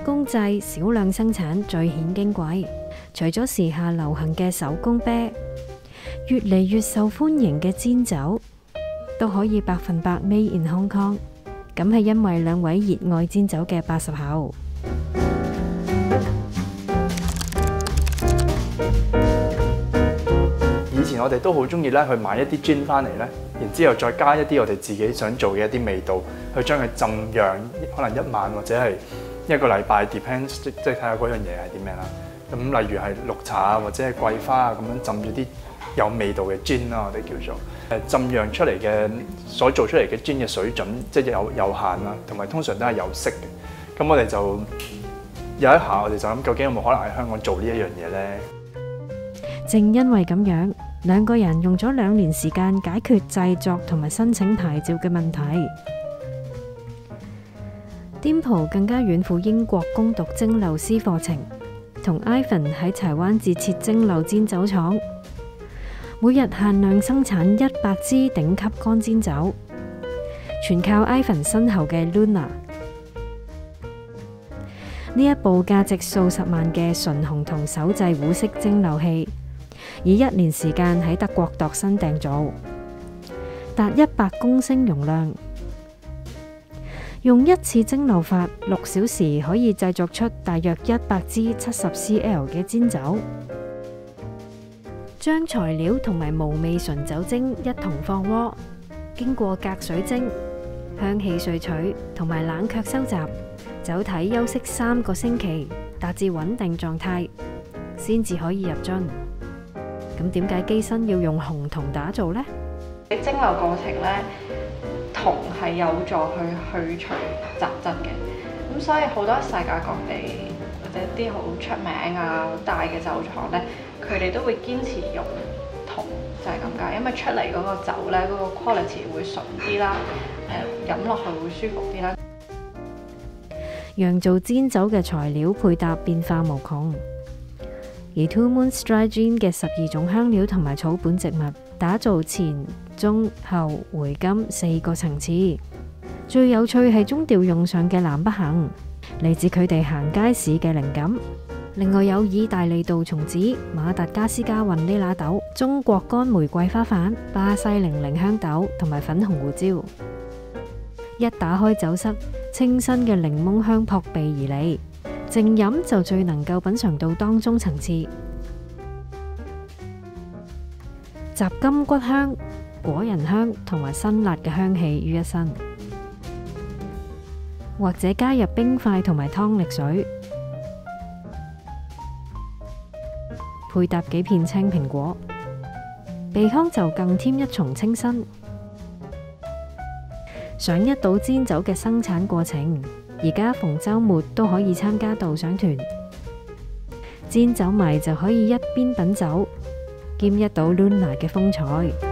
工製少量生產最顯矜貴。除咗時下流行嘅手工啤，越嚟越受歡迎嘅氈酒都可以100%made in Hong Kong。咁係因為兩位熱愛氈酒嘅80後。 以前我哋都好中意咧去買一啲 gin 翻嚟咧，然之後再加一啲我哋自己想做嘅一啲味道，去將佢浸釀，可能1晚或者係1個禮拜 ，depends 即係睇下嗰樣嘢係啲咩啦。咁例如係綠茶啊，或者係桂花啊，咁樣浸咗啲有味道嘅 gin 啦，我哋叫做浸釀出嚟嘅所做出嚟嘅 gin 嘅水準，即係有限啦，同埋通常都係有色嘅。咁我哋就有一下，我哋就諗究竟有冇可能喺香港做呢一樣嘢咧？ 正因為咁樣，兩個人用咗2年時間解決製作同埋申請牌照嘅問題。店鋪更加遠赴英國攻讀蒸餾師課程，同 Ivan 喺柴灣自設蒸餾氈酒廠，每日限量生產100支頂級乾氈酒，全靠 Ivan 身後嘅 Luna。呢一部價值數十萬嘅純紅銅手製壺式蒸餾器，以1年時間喺德國度身訂造，達100公升容量。用一次蒸餾法6小時可以製作出大約100支70 cl 嘅氈酒。將材料同埋無味純酒精一同放鍋，經過隔水蒸、香氣萃取同埋冷卻收集，酒體休息3個星期，達至穩定狀態，先至可以入樽。咁點解機身要用紅銅打造呢？ 喺蒸餾過程咧，銅係有助去除雜質嘅，咁所以好多世界各地或者啲好出名啊、好大嘅酒廠咧，佢哋都會堅持用銅，就係咁解，因為出嚟嗰個酒咧，嗰個 quality 會純啲啦，飲落去會舒服啲啦。 釀造氈酒嘅材料配搭變化無窮，而 Two Moons Dry Gin 嘅12種香料同埋草本植物，打造前、中、後、回甘4個層次。最有趣係中調用上嘅南北杏，嚟自佢哋行街市嘅靈感。另外有意大利杜松子、馬達加斯加雲呢拿豆、中國乾玫瑰花瓣、巴西00香豆同埋粉紅胡椒。一打開酒塞，清新嘅檸檬香撲鼻而嚟，靜飲就最能夠品嚐到當中層次，集金骨香、果仁香同埋辛辣嘅香氣於一身。或者加入冰塊同埋湯力水，配搭幾片青蘋果，鼻腔就更添一重清新。想一睹氈酒嘅生產過程，而家逢週末都可以參加導賞團，氈酒迷就可以一邊品酒，兼一睹 Luna 嘅風采。